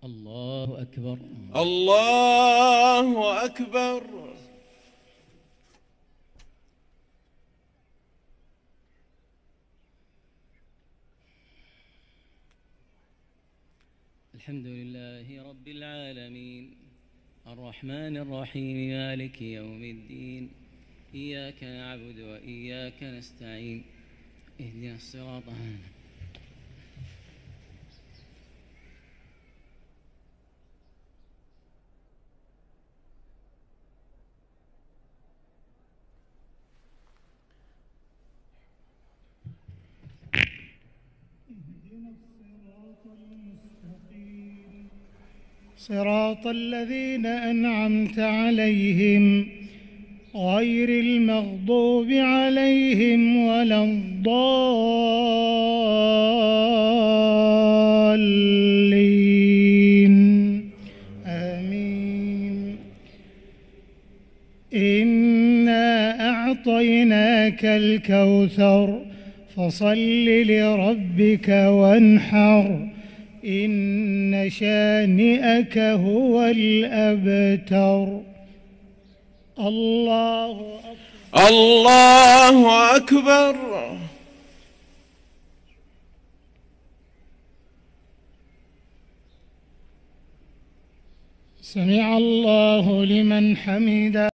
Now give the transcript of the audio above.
الله أكبر. الله أكبر. الحمد لله رب العالمين الرحمن الرحيم مالك يوم الدين إياك نعبد وإياك نستعين اهدنا الصراط صراط الذين أنعمت عليهم غير المغضوب عليهم ولا الضالين آمين. إنا أعطيناك الكوثر فصل لربك وانحر إن شانئك هو الأبتر. الله أكبر. الله أكبر. سمع الله لمن حمده.